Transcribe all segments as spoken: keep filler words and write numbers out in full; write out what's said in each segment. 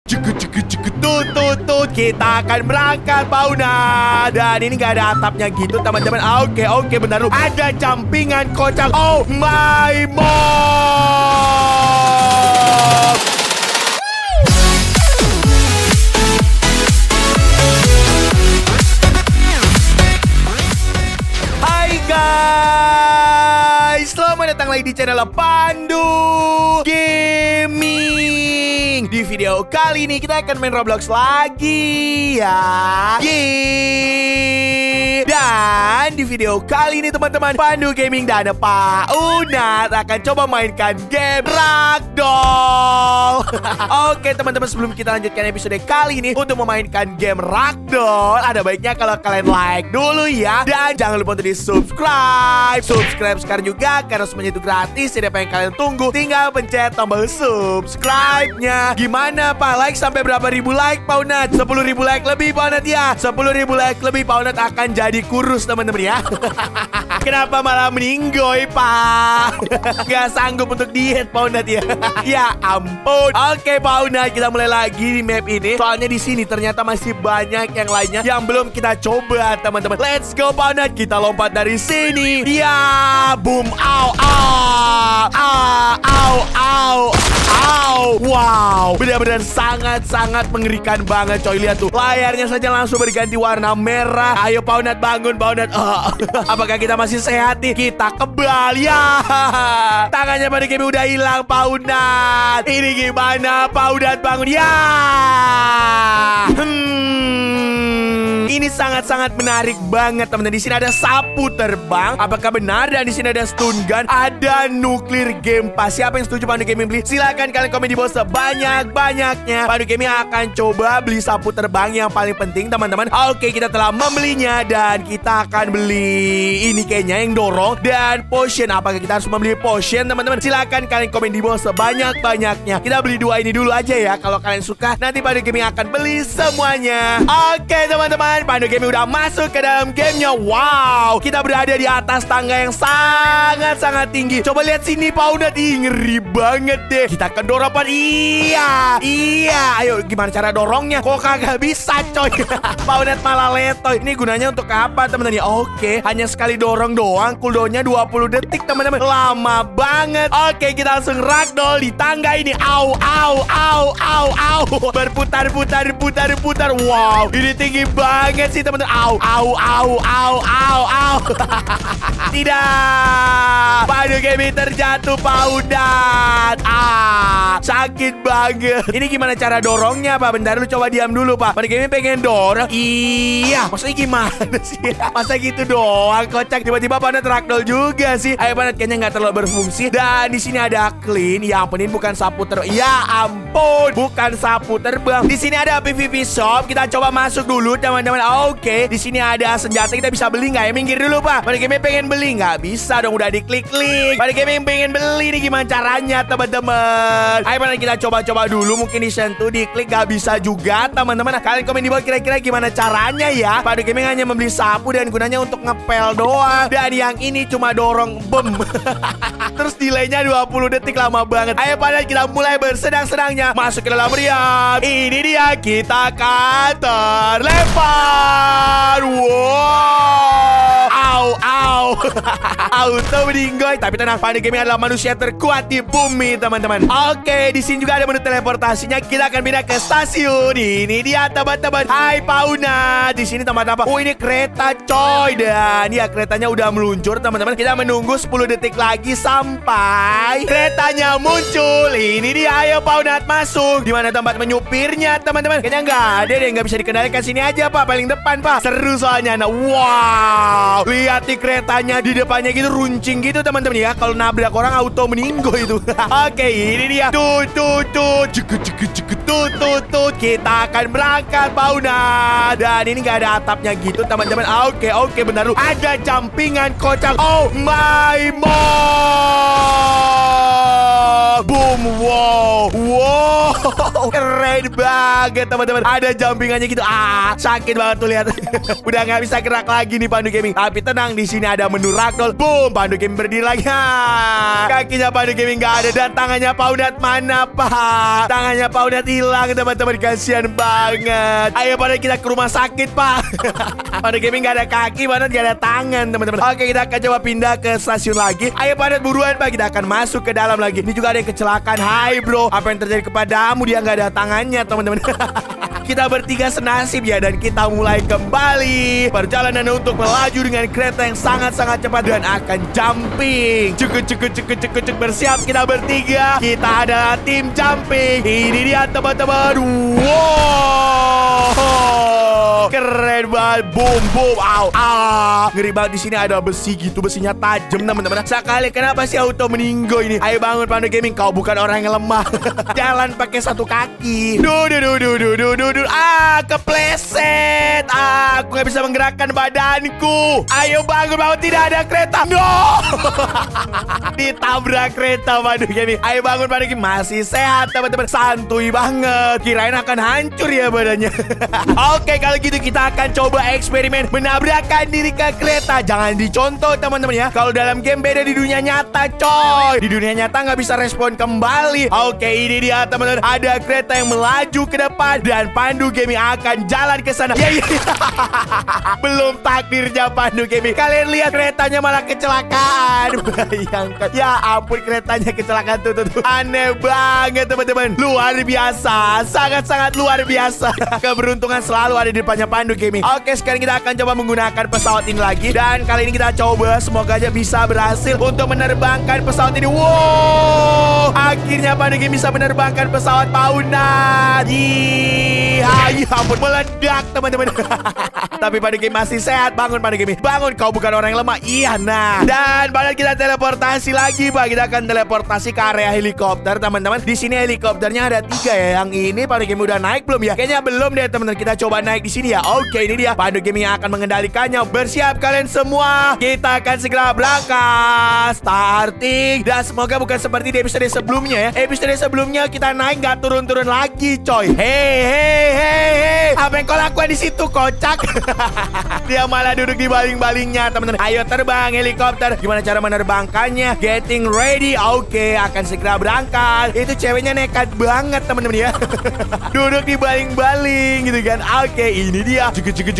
Cekut cekut cekut tut tut tut. Kita akan berangkat Pauna. Dan ini gak ada atapnya gitu teman-teman. Oke oke bentar dulu. Ada campingan kocak. Oh my mom. Hai guys, selamat datang lagi di channel Pandu Gaming. Di video kali ini kita akan main Roblox lagi ya. Yeay. Dan di video kali ini teman-teman, Pandu Gaming dan Pak Unat akan coba mainkan game Ragdoll. Oke teman-teman, sebelum kita lanjutkan episode kali ini, untuk memainkan game Ragdoll, ada baiknya kalau kalian like dulu ya. Dan jangan lupa untuk di subscribe. Subscribe sekarang juga, karena semuanya itu gratis. Jadi apa yang kalian tunggu, tinggal pencet tombol subscribe-nya. Gimana Pak, like sampai berapa ribu like Pak Unat? sepuluh ribu like lebih Pak Unat ya. sepuluh ribu like lebih Pak Unat akan jadi kurus teman-teman ya. Kenapa malah meninggoy Pak? Gak sanggup untuk diet Pak Unat ya. Ya ampun. Oke Pak Unat, kita mulai lagi di map ini. Soalnya di sini ternyata masih banyak yang lainnya yang belum kita coba teman-teman. Let's go Pak Unat, kita lompat dari sini. Ya, boom, au, au, au, au, au, au. Wow, benar-benar sangat-sangat mengerikan banget coy. Lihat tuh, layarnya saja langsung berganti warna merah. Ayo Pak Unat, bangun Pak Unat. Oh, apakah kita masih sehat nih? Kita kebal ya. Tangannya pada game udah hilang Pak Unat. Ini gimana Pak Unat, bangun ya. Hmm, ini sangat-sangat menarik banget teman-teman. Di sini ada sapu terbang. Apakah benar? Dan di sini ada stun gun, ada nuklir game pass. Siapa yang setuju Pandu Gaming beli? Silakan kalian komen di bawah sebanyak-banyaknya. Pandu Gaming akan coba beli sapu terbang yang paling penting teman-teman. Oke, kita telah membelinya dan kita akan beli ini kayaknya yang dorong dan potion. Apakah kita harus membeli potion teman-teman? Silakan kalian komen di bawah sebanyak-banyaknya. Kita beli dua ini dulu aja ya. Kalau kalian suka, nanti Pandu Gaming akan beli semuanya. Oke teman-teman, Pandu Gaming udah masuk ke dalam gamenya. Wow, kita berada di atas tangga yang sangat-sangat tinggi. Coba lihat sini Pak Unat. Ih, ngeri banget deh. Kita ke dorongan. Iya, iya. Ayo, gimana cara dorongnya? Kok kagak bisa coy? Pak Unat malah letoy. Ini gunanya untuk apa teman-teman ya? Oke, hanya sekali dorong doang. Cooldownnya dua puluh detik teman-teman. Lama banget. Oke, kita langsung ragdoll di tangga ini. Au, au, au, au, au. Berputar-putar, putar-putar. Wow, ini tinggi banget sih teman-teman. Au, au, au, au, au, au. Tidak. Pandu Gaming terjatuh Pak Unat. Ah, sakit banget. Ini gimana cara dorongnya Pak? Bentar lu, coba diam dulu Pak. Pandu Gaming pengen dorong. Iya, maksudnya gimana sih? Masa gitu doang kocak. Tiba-tiba Pak Unat ragdoll juga sih. Ayo Pak Unat, kayaknya nggak terlalu berfungsi. Dan di sini ada clean. Yang penting bukan sapu terbang. Ya ampun, bukan sapu terbang. Di sini ada P V P shop. Kita coba masuk dulu teman-teman. Oke, di sini ada senjata. Kita bisa beli nggak ya? Minggir dulu Pak. Pandu Gaming pengen beli. Nggak bisa dong, udah diklik link. Pandu Gaming pengen beli nih, gimana caranya teman-teman? Ayo Pandu, kita coba-coba dulu. Mungkin disentuh, diklik, nggak bisa juga teman-teman. Kalian komen di bawah kira-kira gimana caranya ya. Pandu Gaming hanya membeli sapu dan gunanya untuk ngepel doang. Dan yang ini cuma dorong bom. Terus delaynya dua puluh detik, lama banget. Ayo Pandu, kita mulai bersenang-senangnya masuk ke dalam meriam. Ini dia, kita akan terlempar. Wow, au, au. Auto meninggoy. Tapi tenang, Pandu Gaming adalah manusia terkuat di bumi teman-teman. Oke, di sini juga ada menu teleportasinya. Kita akan pindah ke stasiun. Ini dia teman-teman. Hai Pak Unat. Di sini tempat apa? Oh, ini kereta coy. Dan ya, keretanya udah meluncur teman-teman. Kita menunggu sepuluh detik lagi sampai keretanya muncul. Ini dia, ayo Pak Unat masuk. Di mana tempat menyupirnya teman-teman? Kayaknya nggak ada deh, nggak bisa dikendalikan. Sini aja Pak, paling depan Pak. Seru soalnya. Nah, wow, lihat nih keretanya di depannya gitu, runcing gitu teman-teman ya. Kalau nabrak orang auto meninggo itu. Oke, ini dia. Tut tut tut, cekut cekut cekut tut tut tut. Kita akan berangkat Pak Unat. Dan ini nggak ada atapnya gitu teman-teman. Oke oke, benar lu. Ada campingan kocak. Oh my mom. terbang. Boom. Wow. Wow. Keren banget teman-teman. Ada jumpingannya gitu. Ah, sakit banget tuh lihat. Udah nggak bisa gerak lagi nih Pandu Gaming. Tapi tenang, di sini ada menu ragdoll. Boom. Pandu Gaming berdiri lagi. Ha. Kakinya Pandu Gaming nggak ada dan tangannya Paunat mana Pak? Tangannya Paunat hilang teman-teman. Kasihan banget. Ayo pada kita ke rumah sakit Pak. Pandu Gaming nggak ada kaki, Paunat nggak ada tangan teman-teman. Oke, kita akan coba pindah ke stasiun lagi. Ayo Paunat buruan Pak. Kita akan masuk ke dalam lagi. Ini juga ada yang kecelakaan. Hai bro, apa yang terjadi kepadamu? Dia nggak ada tangannya teman-teman. Kita bertiga senasib ya, dan kita mulai kembali perjalanan untuk melaju dengan kereta yang sangat-sangat cepat dan akan jumping. Cukup cukup cukup cukup cukup bersiap kita bertiga. Kita adalah tim jumping. Ini dia teman-teman. Wow, keren banget. Boom boom. Au ah. Ngeri banget. Di sini ada besi gitu, besinya tajam teman-teman. Sekali kenapa sih auto meninggo ini? Ayo bangun Pandu Gaming, kau bukan orang yang lemah. Jalan pakai satu kaki. Duh duh duh duh duh duh duh. Ah, kepleset. Ah, aku gak bisa menggerakkan badanku. Ayo bangun, bangun. Tidak ada kereta. No. Ditabrak kereta Pandu Gaming. Ayo bangun Pandu Gaming. Masih sehat teman-teman. Santuy banget. Kirain akan hancur ya badannya. Oke, kalau gitu kita akan coba eksperimen menabrakkan diri ke kereta. Jangan dicontoh teman-teman ya. Kalau dalam game beda di dunia nyata coy. Di dunia nyata nggak bisa respon kembali. Oke, ini dia teman-teman. Ada kereta yang melaju ke depan dan Pandu Gaming akan jalan ke sana. Ya, ya, ya. Belum takdirnya Pandu Gaming. Kalian lihat keretanya malah kecelakaan. Bayangkan. Ya ampun, keretanya kecelakaan tuh, tuh, tuh. Aneh banget teman-teman. Luar biasa. Sangat-sangat luar biasa. Keberuntungan selalu ada di depannya Pandu Gaming. Oke, sekarang kita akan coba menggunakan pesawat ini lagi. Dan kali ini kita coba. Semoga aja bisa berhasil untuk menerbangkan pesawat ini. Wow. Akhirnya Pandu Gaming bisa menerbangkan pesawat Paunat. Iya, ampun, meledak teman-teman. Tapi Pandu Gaming masih sehat. Bangun Pandu Gaming, bangun, kau bukan orang yang lemah. Iya, nah. Dan padahal kita teleportasi lagi Pak. Kita akan teleportasi ke area helikopter teman-teman. Di sini helikopternya ada tiga ya. Yang ini Pandu Gaming udah naik belum ya? Kayaknya belum deh teman-teman. Kita coba naik di sini ya. Oke, ini dia Pandu Gaming yang akan mengendalikannya. Bersiap kalian semua. Kita akan segera berangkat. Starting. Dan semoga bukan seperti di episode sebelumnya ya. Episode sebelumnya kita naik nggak turun-turun lagi coy. Hei hei hei hei. Apa yang kau lakukan di situ kocak? Dia malah duduk di baling-balingnya teman-teman. Ayo terbang helikopter. Gimana cara menerbangkannya? Getting ready. Oke, akan segera berangkat. Itu ceweknya nekat banget teman-teman ya. Duduk di baling-baling gitu kan. Oke, ini dia.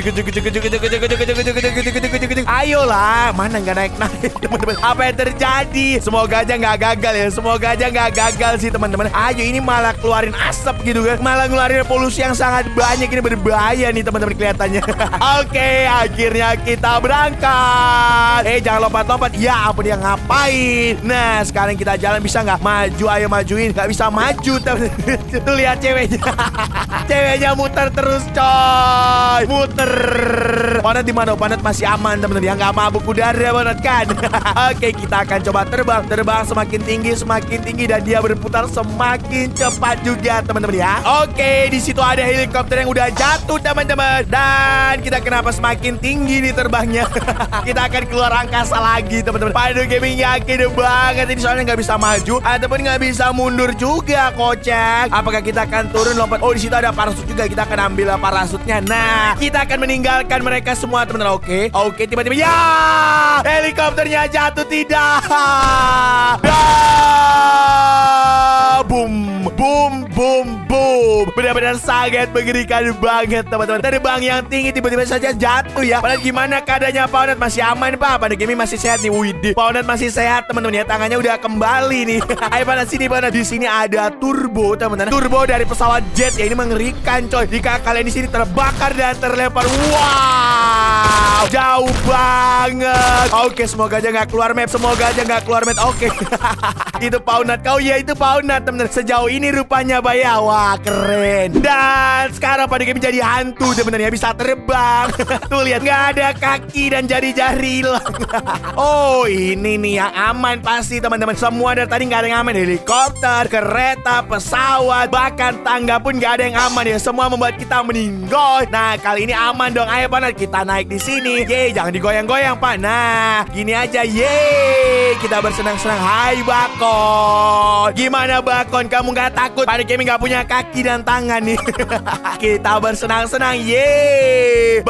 Ayolah, mana nggak naik-naik teman-teman. Apa yang terjadi? Semoga aja nggak gagal ya. Semoga aja nggak gagal sih teman-teman. Ayo, ini malah keluarin asap gitu kan. Malah ngeluarin polusi yang sangat banyak. Ini berbahaya nih teman-teman kelihatannya. Oke, akhirnya kita berangkat. Eh, jangan lompat-lompat. Ya ampun, dia ngapain? Nah, sekarang kita jalan bisa nggak? Maju, ayo majuin. Nggak bisa maju teman-teman. Tuh lihat ceweknya. Ceweknya muter terus coy. Muter. Paunat di mana? Paunat masih aman teman-teman. Dia nggak mabuk udara Paunat kan. Oke, kita akan coba terbang. Terbang semakin tinggi, semakin tinggi, dan dia berputar semakin cepat juga teman-teman ya. Oke, di situ ada helikopter yang udah jatuh teman-teman. Dan kita kenapa semakin tinggi nih terbangnya? Kita akan keluar angkasa lagi teman-teman. Pandu Gaming yakin banget ini soalnya nggak bisa maju ataupun nggak bisa mundur juga kocak. Apakah kita akan turun lompat? Oh, di situ ada parasut juga. Kita akan ambil parasutnya. Nah, kita akan meninggalkan mereka semua teman-teman. Oke, oke, tiba-tiba ya helikopternya jatuh. Tidak. Dah. Boom, boom, boom, boom. Benar-benar sangat mengerikan banget teman-teman. Terbang yang tinggi tiba-tiba saja jatuh ya. Padahal gimana keadaannya Paunat? Masih aman Pak. Pandu Gaming masih sehat nih. Widih, Paunat masih sehat teman-teman ya. Tangannya udah kembali nih. Ayo Paunat sini Paunat. Di sini ada turbo teman-teman. Turbo dari pesawat jet ya. Ini mengerikan coy. Jika kalian di sini terbakar dan terlempar, wow, jauh banget. Oke, semoga aja nggak keluar map. Semoga aja nggak keluar map. Oke. Itu Paunat kau ya. Itu Paunat teman-teman. Sejauh ini ini rupanya Pak ya. Wah, keren. Dan sekarang Pandu Gaming jadi hantu teman-teman ya, bisa terbang. Tuh lihat, nggak ada kaki dan jari-jari hilang. Oh, ini nih yang aman pasti teman-teman. Semua dari tadi nggak ada yang aman. Helikopter, kereta, pesawat, bahkan tangga pun nggak ada yang aman ya. Semua membuat kita meninggal. Nah, kali ini aman dong. Ayo Pak, kita naik di sini. Yeay, jangan digoyang-goyang Pak. Nah, gini aja. Yeay, kita bersenang-senang. Hai Bakon. Gimana Bakon? Kamu nggak takut? Pandu Gaming nggak punya kaki dan tangan nih. Kita bersenang-senang. Yeay,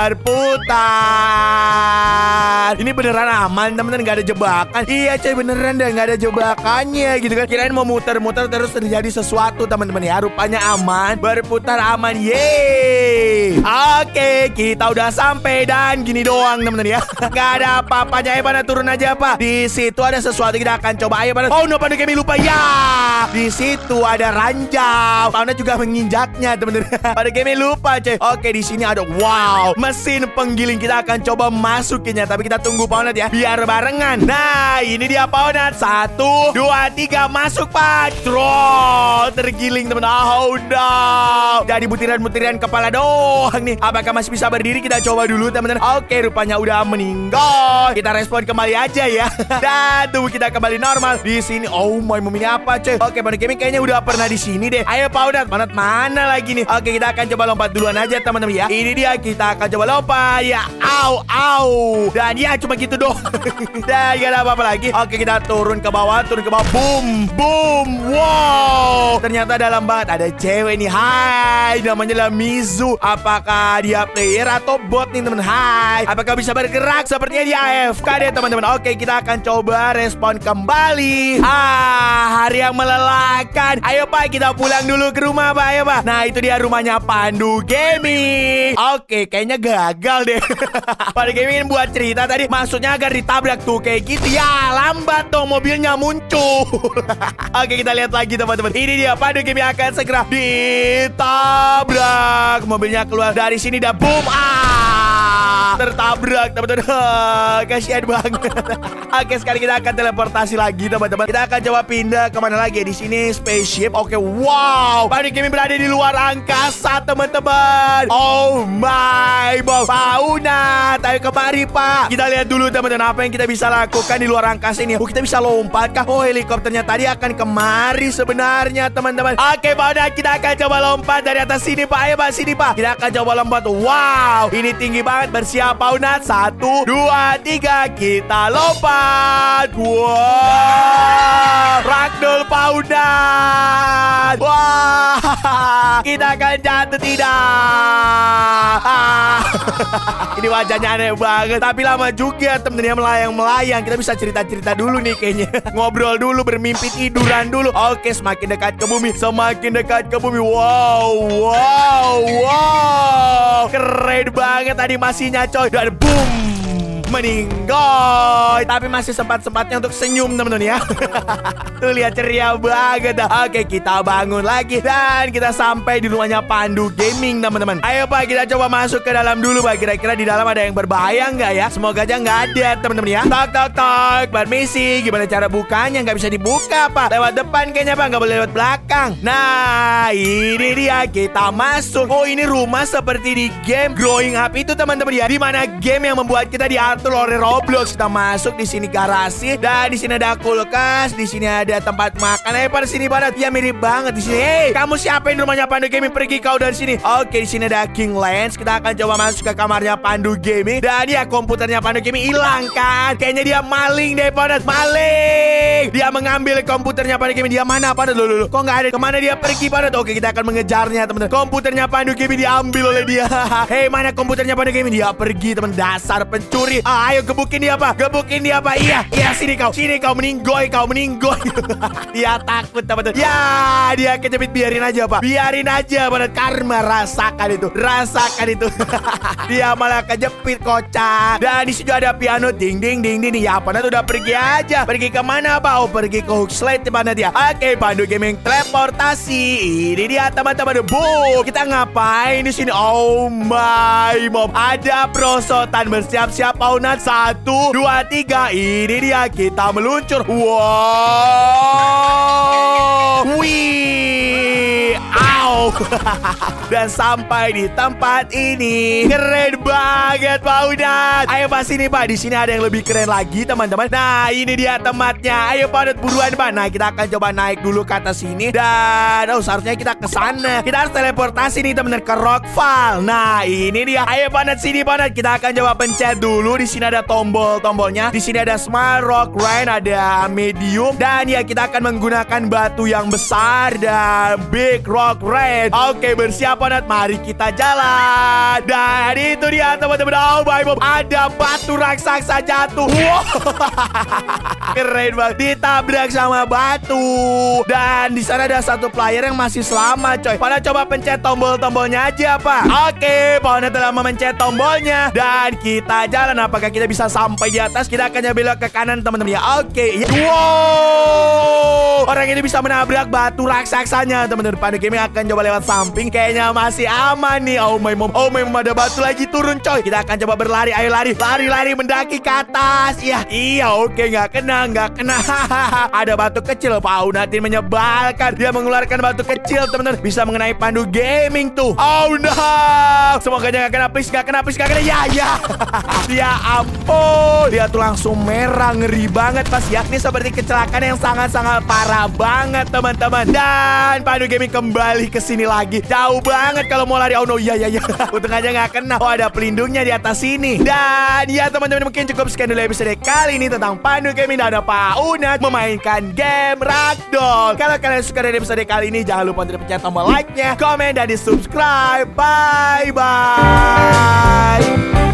berputar. Ini beneran aman teman-teman, nggak ada jebakan. Iya coy, beneran deh, nggak ada jebakannya gitu kan. Kirain mau muter-muter terus terjadi sesuatu teman-teman ya. Rupanya aman, berputar aman. Yeay. Oke, kita udah sampai dan gini doang teman-teman ya. Nggak ada apa-apanya. Ayo pada turun aja Pak. Di situ ada sesuatu kita akan coba. Ayo pada. Oh no, Pandu Gaming lupa ya. Di situ ada ranjau. Pauna juga menginjaknya teman-teman. Pandu Gaming lupa coy. Oke, di sini ada wow, mesin penggiling. Kita akan coba masukinnya, tapi kita tunggu Paunat ya, biar barengan. Nah, ini dia Paunat. Satu, dua, tiga, masuk Pak. Troll tergiling teman. Oh no, jadi butiran-butiran kepala doang nih. Apakah masih bisa berdiri? Kita coba dulu teman-teman. Oke, rupanya udah meninggal. Kita respon kembali aja ya. Dan tubuh kita kembali normal. Di sini, oh my, ini apa cuy? Oke, Pandu Gaming kayaknya udah pernah di sini deh. Ayo Paunat, Paunat mana lagi nih? Oke, kita akan coba lompat duluan aja teman-teman ya. Ini dia, kita akan coba lompat ya. Au, au. Dan ya cuma gitu doang. Dan gak ada apa-apa lagi. Oke, kita turun ke bawah, turun ke bawah. Boom, boom. Wow, ternyata dalam banget. Ada cewek nih. Hai, namanya lah Mizu. Apakah dia player atau bot nih teman? Hai, apakah bisa bergerak? Sepertinya dia A F K deh teman-teman. Oke, kita akan coba respon kembali. Ah, hari yang melelahkan. Ayo Pak, kita pulang dulu ke rumah Pak. Ayo Pak. Nah, itu dia rumahnya Pandu Gaming. Oke, kayaknya gagal deh. Pandu Gaming buat cerita tadi, maksudnya agar ditabrak tuh kayak gitu. Ya, lambat dong mobilnya muncul. Oke, kita lihat lagi teman-teman. Ini dia, Pandu Gaming akan segera ditabrak. Mobilnya keluar dari sini dah. Boom. Ah, tertabrak teman-teman. Kasihan banget. Oke, sekarang kita akan teleportasi lagi teman-teman. Kita akan coba pindah kemana lagi? Di sini spaceship. Oke, wow, Pandu Gaming berada di luar angkasa teman-teman. Oh my, Bob. Paunat, ayo kemari Pak. Kita lihat dulu teman-teman, apa yang kita bisa lakukan di luar angkasa ini. Oh, kita bisa lompat kah? Oh, helikopternya tadi akan kemari sebenarnya teman-teman. Oke Paunat, kita akan coba lompat dari atas sini Pak. Ayo Pak, sini Pak. Kita akan coba lompat. Wow, ini tinggi banget. Bersiap Paunat. Satu, dua, tiga. Kita lompat. Wow, ragdoll Paunat. Wah, kita akan jatuh tidak. Ah. Ini wajahnya aneh banget, tapi lama juga temen-temen melayang-melayang. Kita bisa cerita-cerita dulu nih kayaknya. Ngobrol dulu, bermimpi tiduran dulu. Oke, semakin dekat ke bumi, semakin dekat ke bumi. Wow, wow, wow, keren banget animasinya coy. Dan boom, meninggal. Tapi masih sempat-sempatnya untuk senyum teman-teman ya. Tuh lihat, ceria banget dah. Oke, kita bangun lagi dan kita sampai di rumahnya Pandu Gaming teman-teman. Ayo Pak, kita coba masuk ke dalam dulu Pak. Kira-kira di dalam ada yang berbahaya nggak ya? Semoga aja nggak ada teman-teman ya. Tok tok tok, permisi. Gimana cara bukanya? Nggak bisa dibuka Pak. Lewat depan kayaknya Pak, nggak boleh lewat belakang. Nah, ini dia, kita masuk. Oh, ini rumah seperti di game Growing Up itu teman-teman ya. Dimana game yang membuat kita diatur oleh Roblox. Kita masuk di sini garasi dan di sini ada kulkas, di sini ada tempat makan. Eh, pada sini pada ya mirip banget di sini. Hei, kamu siapain rumahnya Pandu Gaming? Pergi kau dari sini. Oke, di sini ada King Lens. Kita akan coba masuk ke kamarnya Pandu Gaming. Dan ya, komputernya Pandu Gaming hilang kan? Kayaknya dia maling deh, pada maling. Dia mengambil komputernya Pandu Gaming. Dia mana pada dulu? Kok nggak ada? Kemana dia pergi pada? Oke, kita akan mengejarnya teman-teman. Komputernya Pandu Gaming diambil oleh dia. Hei, mana komputernya Pandu Gaming? Dia pergi teman, dasar pencuri. Ah, ayo gebukin dia Pak, gebukin dia Pak. Iya, iya, sini kau, sini kau, meninggoy kau, meninggoy. Dia takut teman-teman. Ya, dia kejepit, biarin aja Pak, biarin aja pada karma. Rasakan itu, rasakan itu. Dia malah kejepit, kocak. Dan di situ ada piano, ding ding ding ding. Ya, Pandu udah pergi aja. Pergi kemana Pak? Oh, pergi ke Hookslide mana dia? Oke, Pandu Gaming teleportasi. Ini dia teman-teman. Boom, kita ngapain di sini? Oh my mom, ada perosotan. Bersiap-siap Paunat. Satu, dua, tiga. Ini dia, kita meluncur. Wow. Wih. Au. Dan sampai di tempat ini. Keren banget Paunat. Ayo Pak sini Pak. Di sini ada yang lebih keren lagi teman-teman. Nah ini dia tempatnya. Ayo Paunat buruan Pak. Nah kita akan coba naik dulu ke atas sini. Dan oh seharusnya kita ke sana. Kita harus teleportasi nih teman-teman ke Rockfall. Nah ini dia. Ayo Paunat sini Paunat. Kita akan coba pencet dulu. Di sini ada tombol-tombolnya. Di sini ada Small Rock Rain, ada Medium. Dan ya kita akan menggunakan batu yang besar dan Big Rock Rain. Oke bersiap Paunat. Mari kita jalan. Dan itu dia teman-teman. Oh my God. Ada batu raksasa jatuh. Wow. Keren banget. Ditabrak sama batu. Dan di sana ada satu player yang masih selamat coy. Paunat coba pencet tombol-tombolnya aja Pak. Oke Paunat telah memencet tombolnya. Dan kita jalan. Apakah kita bisa sampai di atas? Kita akan belok ke kanan teman-teman ya. Oke. Wow. Orang ini bisa menabrak batu raksasanya teman-teman. Pandu Gaming akan coba lewat samping. Kayaknya masih aman nih. Oh my mom. Oh my mom, ada batu lagi turun coy. Kita akan coba berlari. Ayo lari. Lari-lari mendaki ke atas. Iya. Iya oke. Nggak kena. Nggak kena. Ada batu kecil. Paunat ini menyebalkan. Dia mengeluarkan batu kecil teman-teman. Bisa mengenai Pandu Gaming tuh. Oh no. Semoga nggak kena. Please nggak kena. Please nggak kena. Ya ya. Ya ampun. Dia tuh langsung merah. Ngeri banget pas ya. Ini seperti kecelakaan yang sangat-sangat parah banget teman-teman. Dan Pandu Gaming kembali ke sini lagi. Jauh banget kalau mau lari. Oh no. Ya ya ya. Untung aja nggak kena. Oh ada pelindungnya di atas sini. Dan ya teman-teman mungkin cukup sekian dulu episode kali ini tentang Pandu Gaming dan Paunat memainkan game Ragdoll. Kalau kalian suka dari episode kali ini jangan lupa untuk pencet tombol like-nya, komen dan di subscribe. Bye bye.